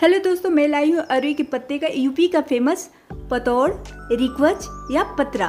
Hello दोस्तों, मैं लाई हूँ अरवी के पत्ते का यूपी का फेमस पतौड़, रिकवच या पतरा।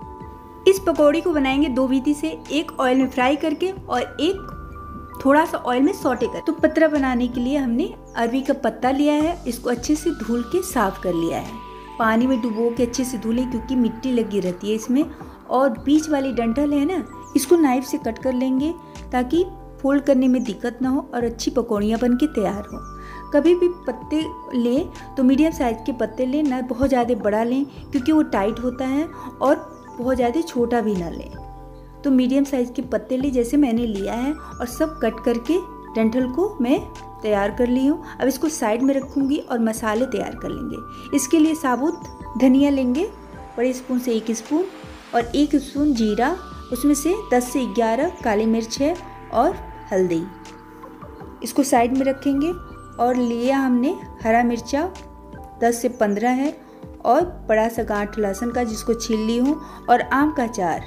इस पकौड़ी को बनाएंगे दो विधि से, एक ऑयल में फ्राई करके और एक थोड़ा सा ऑयल में सौटे कर। तो पतरा बनाने के लिए हमने अरवी का पत्ता लिया है, इसको अच्छे से धुल के साफ कर लिया है। पानी में डुबो के अच्छे से धुलें क्योंकि मिट्टी लगी रहती है इसमें। और बीच वाली डंठल है ना, इसको नाइफ से कट कर लेंगे ताकि फोल्ड करने में दिक्कत ना हो और अच्छी पकौड़ियाँ बन के तैयार हो। कभी भी पत्ते लें तो मीडियम साइज़ के पत्ते लें, ना बहुत ज़्यादा बड़ा लें क्योंकि वो टाइट होता है, और बहुत ज़्यादा छोटा भी ना लें। तो मीडियम साइज़ के पत्ते लें जैसे मैंने लिया है, और सब कट करके डंठल को मैं तैयार कर ली हूँ। अब इसको साइड में रखूँगी और मसाले तैयार कर लेंगे। इसके लिए साबुत धनिया लेंगे, बड़े स्पून से 1 स्पून, और 1 स्पून जीरा, उसमें से 10 से 11 काली मिर्च है, और हल्दी। इसको साइड में रखेंगे। और लिया हमने हरा मिर्चा 10 से 15 है, और बड़ा सा गांठ लहसुन का जिसको छील ली हूँ, और आम का अचार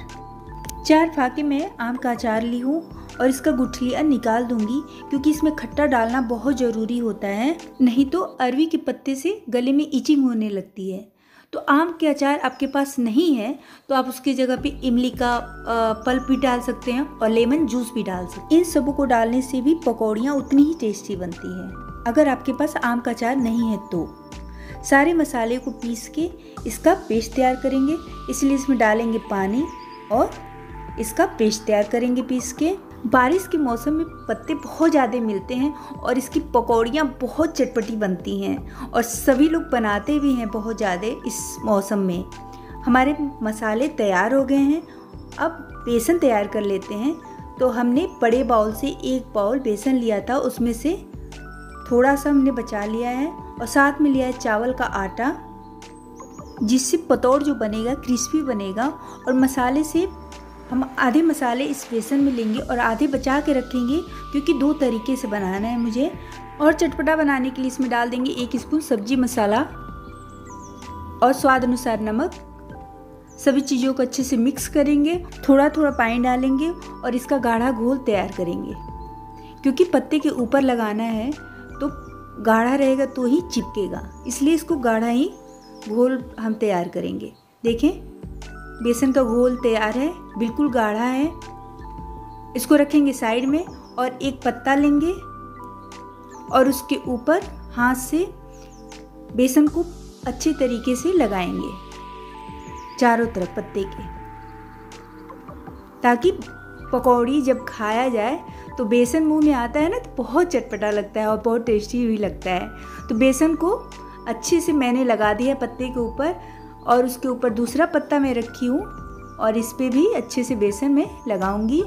4 फाके में आम का अचार ली हूँ। और इसका गुठलियाँ निकाल दूंगी क्योंकि इसमें खट्टा डालना बहुत ज़रूरी होता है, नहीं तो अरवी के पत्ते से गले में इचिंग होने लगती है। तो आम के अचार आपके पास नहीं है तो आप उसकी जगह पे इमली का पल्प भी डाल सकते हैं, और लेमन जूस भी डाल सकते हैं। इन सबों को डालने से भी पकौड़ियाँ उतनी ही टेस्टी बनती हैं अगर आपके पास आम का अचार नहीं है तो। सारे मसाले को पीस के इसका पेस्ट तैयार करेंगे, इसलिए इसमें डालेंगे पानी और इसका पेस्ट तैयार करेंगे पीस के। बारिश के मौसम में पत्ते बहुत ज़्यादा मिलते हैं और इसकी पकौड़ियाँ बहुत चटपटी बनती हैं, और सभी लोग बनाते भी हैं बहुत ज़्यादा इस मौसम में। हमारे मसाले तैयार हो गए हैं, अब बेसन तैयार कर लेते हैं। तो हमने बड़े बाउल से 1 बाउल बेसन लिया था, उसमें से थोड़ा सा हमने बचा लिया है, और साथ में लिया है चावल का आटा, जिससे पतौड़ जो बनेगा क्रिस्पी बनेगा। और मसाले से हम आधे मसाले इस बेसन में लेंगे और आधे बचा के रखेंगे क्योंकि 2 तरीके से बनाना है मुझे। और चटपटा बनाने के लिए इसमें डाल देंगे 1 स्पून सब्जी मसाला और स्वाद अनुसार नमक। सभी चीज़ों को अच्छे से मिक्स करेंगे, थोड़ा थोड़ा पानी डालेंगे और इसका गाढ़ा घोल तैयार करेंगे। क्योंकि पत्ते के ऊपर लगाना है तो गाढ़ा रहेगा तो ही चिपकेगा, इसलिए इसको गाढ़ा ही घोल हम तैयार करेंगे। देखें, बेसन का घोल तैयार है, बिल्कुल गाढ़ा है। इसको रखेंगे साइड में, और एक पत्ता लेंगे और उसके ऊपर हाथ से बेसन को अच्छे तरीके से लगाएंगे चारों तरफ पत्ते के, ताकि पकौड़ी जब खाया जाए तो बेसन मुंह में आता है ना तो बहुत चटपटा लगता है और बहुत टेस्टी भी लगता है। तो बेसन को अच्छे से मैंने लगा दिया पत्ते के ऊपर, और उसके ऊपर दूसरा पत्ता मैं रखी हूँ और इस पे भी अच्छे से बेसन में लगाऊंगी।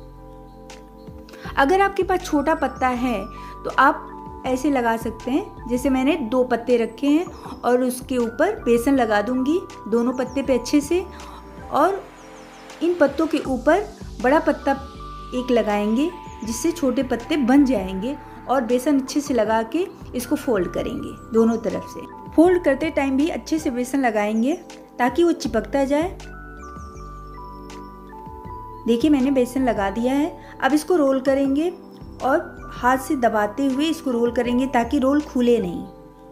अगर आपके पास छोटा पत्ता है तो आप ऐसे लगा सकते हैं, जैसे मैंने 2 पत्ते रखे हैं और उसके ऊपर बेसन लगा दूंगी दोनों पत्ते पे अच्छे से। और इन पत्तों के ऊपर बड़ा पत्ता एक लगाएंगे जिससे छोटे पत्ते बन जाएंगे, और बेसन अच्छे से लगा के इसको फोल्ड करेंगे दोनों तरफ से। फोल्ड करते टाइम भी अच्छे से बेसन लगाएंगे ताकि वो चिपकता जाए। देखिए, मैंने बेसन लगा दिया है। अब इसको रोल करेंगे और हाथ से दबाते हुए इसको रोल करेंगे ताकि रोल खुले नहीं।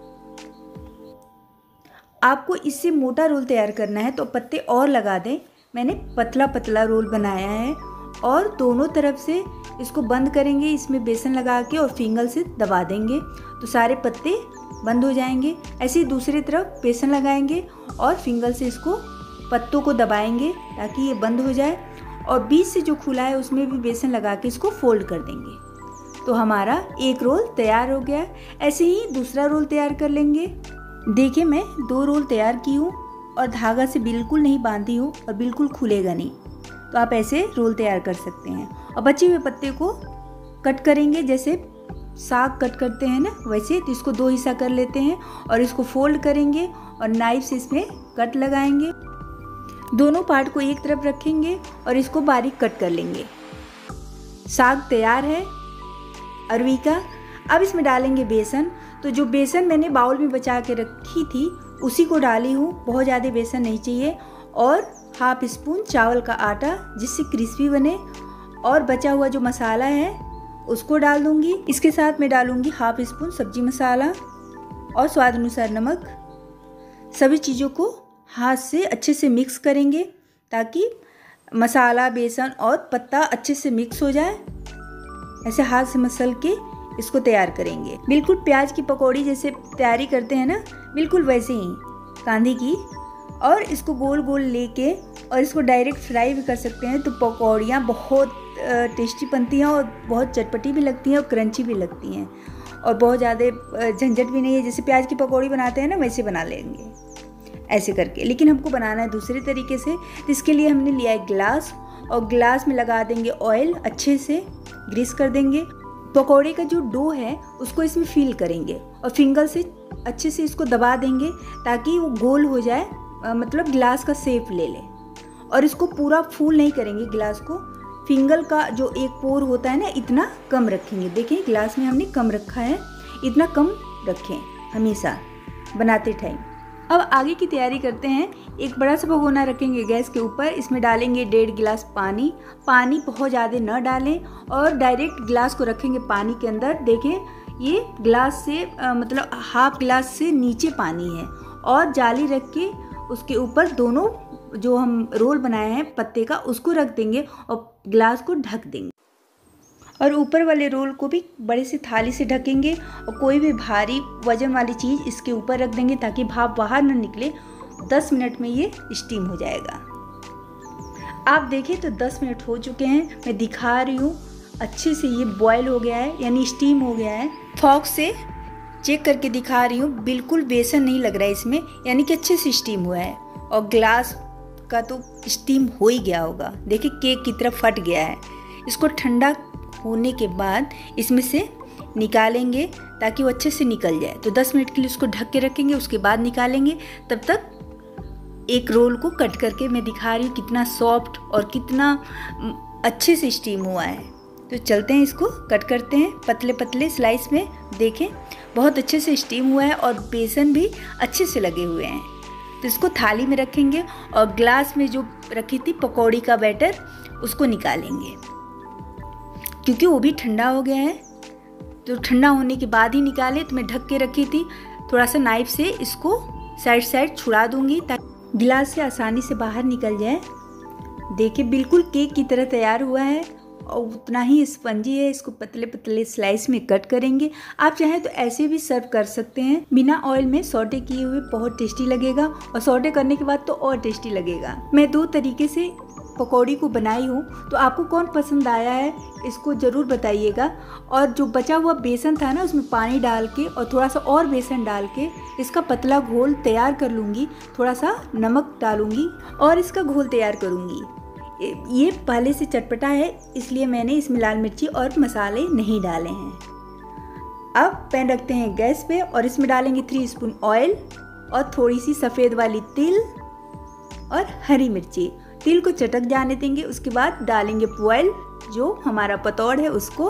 आपको इससे मोटा रोल तैयार करना है तो पत्ते और लगा दें। मैंने पतला पतला रोल बनाया है, और दोनों तरफ से इसको बंद करेंगे इसमें बेसन लगा के, और फिंगर से दबा देंगे तो सारे पत्ते बंद हो जाएंगे। ऐसे ही दूसरी तरफ बेसन लगाएंगे और फिंगर से इसको पत्तों को दबाएंगे ताकि ये बंद हो जाए, और बीच से जो खुला है उसमें भी बेसन लगा के इसको फोल्ड कर देंगे। तो हमारा एक रोल तैयार हो गया। ऐसे ही दूसरा रोल तैयार कर लेंगे। देखिए, मैं 2 रोल तैयार की हूँ और धागा से बिल्कुल नहीं बांधी हूँ और बिल्कुल खुलेगा नहीं। तो आप ऐसे रोल तैयार कर सकते हैं। और बचे हुए पत्ते को कट करेंगे, जैसे साग कट करते हैं ना वैसे। तो इसको 2 हिस्सा कर लेते हैं और इसको फोल्ड करेंगे और नाइफ से इसमें कट लगाएंगे। दोनों पार्ट को एक तरफ रखेंगे और इसको बारीक कट कर लेंगे। साग तैयार है अरवी का। अब इसमें डालेंगे बेसन। तो जो बेसन मैंने बाउल में बचा के रखी थी उसी को डाली हूँ, बहुत ज़्यादा बेसन नहीं चाहिए। और 1/2 स्पून चावल का आटा जिससे क्रिस्पी बने, और बचा हुआ जो मसाला है उसको डाल दूंगी। इसके साथ मैं डालूंगी 1/2 स्पून सब्जी मसाला, और स्वाद अनुसार नमक। सभी चीज़ों को हाथ से अच्छे से मिक्स करेंगे ताकि मसाला, बेसन और पत्ता अच्छे से मिक्स हो जाए। ऐसे हाथ से मसल के इसको तैयार करेंगे। बिल्कुल प्याज की पकौड़ी जैसे तैयारी करते हैं ना, बिल्कुल वैसे ही कांदे की। और इसको गोल गोल लेके और इसको डायरेक्ट फ्राई भी कर सकते हैं। तो पकौड़ियाँ बहुत टेस्टी बनती हैं और बहुत चटपटी भी लगती हैं और क्रंची भी लगती हैं और बहुत ज़्यादा झंझट भी नहीं है। जैसे प्याज की पकौड़ी बनाते हैं ना, वैसे बना लेंगे ऐसे करके। लेकिन हमको बनाना है दूसरे तरीके से। तो इसके लिए हमने लिया है ग्लास और ग्लास में लगा देंगे ऑयल, अच्छे से ग्रीस कर देंगे। पकौड़े का जो डो है उसको इसमें फिल करेंगे और फिंगर से अच्छे से इसको दबा देंगे ताकि वो गोल हो जाए, मतलब गिलास का शेप ले ले। और इसको पूरा फुल नहीं करेंगे गिलास को, फिंगर का जो एक पोर होता है ना, इतना कम रखेंगे। देखिए गिलास में हमने कम रखा है, इतना कम रखें हमेशा बनाते टाइम। अब आगे की तैयारी करते हैं। एक बड़ा सा भगोना रखेंगे गैस के ऊपर, इसमें डालेंगे 1.5 गिलास पानी। पानी बहुत ज़्यादा न डालें और डायरेक्ट गिलास को रखेंगे पानी के अंदर। देखिए ये गिलास से मतलब हाफ गिलास से नीचे पानी है और जाली रख के उसके ऊपर दोनों जो हम रोल बनाए हैं पत्ते का उसको रख देंगे और गिलास को ढक देंगे। और ऊपर वाले रोल को भी बड़े से थाली से ढकेंगे और कोई भी भारी वजन वाली चीज़ इसके ऊपर रख देंगे ताकि भाप बाहर न निकले। 10 मिनट में ये स्टीम हो जाएगा। आप देखें तो 10 मिनट हो चुके हैं। मैं दिखा रही हूँ, अच्छे से ये बॉयल हो गया है, यानी स्टीम हो गया है। फॉक से चेक करके दिखा रही हूँ, बिल्कुल बेसन नहीं लग रहा है इसमें, यानी कि अच्छे से स्टीम हुआ है। और ग्लास का तो स्टीम हो ही गया होगा। देखिए केक की तरह फट गया है। इसको ठंडा होने के बाद इसमें से निकालेंगे ताकि वो अच्छे से निकल जाए। तो 10 मिनट के लिए उसको ढक के रखेंगे, उसके बाद निकालेंगे। तब तक एक रोल को कट करके मैं दिखा रही हूँ कितना सॉफ्ट और कितना अच्छे से स्टीम हुआ है। तो चलते हैं, इसको कट करते हैं पतले पतले स्लाइस में। देखें बहुत अच्छे से स्टीम हुआ है और बेसन भी अच्छे से लगे हुए हैं। तो इसको थाली में रखेंगे और ग्लास में जो रखी थी पकौड़ी का बैटर उसको निकालेंगे, क्योंकि वो भी ठंडा हो गया है। तो ठंडा होने के बाद ही निकाले। तो मैं ढक के रखी थी, थोड़ा सा नाइफ से इसको साइड साइड छुड़ा दूंगी ताकि गिलास से आसानी से बाहर निकल जाए। देखिए बिल्कुल केक की तरह तैयार हुआ है और उतना ही स्पंजी है। इसको पतले पतले स्लाइस में कट करेंगे। आप चाहें तो ऐसे भी सर्व कर सकते हैं बिना ऑयल में सौटे किए हुए, बहुत टेस्टी लगेगा। और सौटे करने के बाद तो और टेस्टी लगेगा। मैं 2 तरीके से पकौड़ी को बनाई हूँ, तो आपको कौन पसंद आया है इसको ज़रूर बताइएगा। और जो बचा हुआ बेसन था ना, उसमें पानी डाल के और थोड़ा सा और बेसन डाल के इसका पतला घोल तैयार कर लूँगी। थोड़ा सा नमक डालूँगी और इसका घोल तैयार करूँगी। ये पहले से चटपटा है, इसलिए मैंने इसमें लाल मिर्ची और मसाले नहीं डाले हैं। अब पैन रखते हैं गैस पे और इसमें डालेंगे 3 स्पून ऑयल और थोड़ी सी सफ़ेद वाली तिल और हरी मिर्ची। तिल को चटक जाने देंगे। उसके बाद डालेंगे ऑयल, जो हमारा पतौड़ है उसको,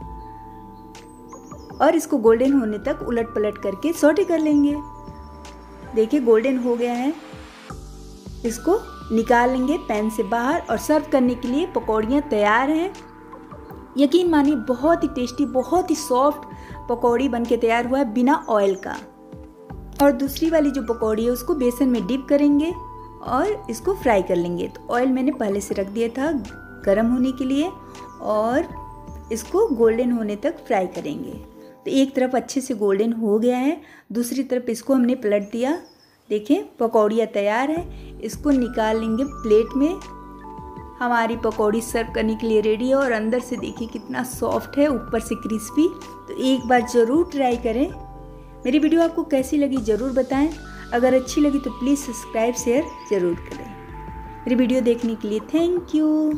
और इसको गोल्डन होने तक उलट पलट करके सौटे कर लेंगे। देखिए गोल्डन हो गया है। इसको निकाल लेंगे पैन से बाहर और सर्व करने के लिए पकौड़ियाँ तैयार हैं। यकीन मानिए बहुत ही टेस्टी, बहुत ही सॉफ्ट पकौड़ी बनके तैयार हुआ है बिना ऑयल का। और दूसरी वाली जो पकौड़ी है उसको बेसन में डिप करेंगे और इसको फ्राई कर लेंगे। तो ऑयल मैंने पहले से रख दिया था गरम होने के लिए और इसको गोल्डन होने तक फ्राई करेंगे। तो एक तरफ अच्छे से गोल्डन हो गया है, दूसरी तरफ इसको हमने पलट दिया। देखें पकौड़ियाँ तैयार है। इसको निकाल लेंगे प्लेट में। हमारी पकौड़ी सर्व करने के लिए रेडी है और अंदर से देखिए कितना सॉफ्ट है, ऊपर से क्रिस्पी। तो एक बार ज़रूर ट्राई करें। मेरी वीडियो आपको कैसी लगी ज़रूर बताएं। अगर अच्छी लगी तो प्लीज़ सब्सक्राइब शेयर ज़रूर करें। मेरी वीडियो देखने के लिए थैंक यू।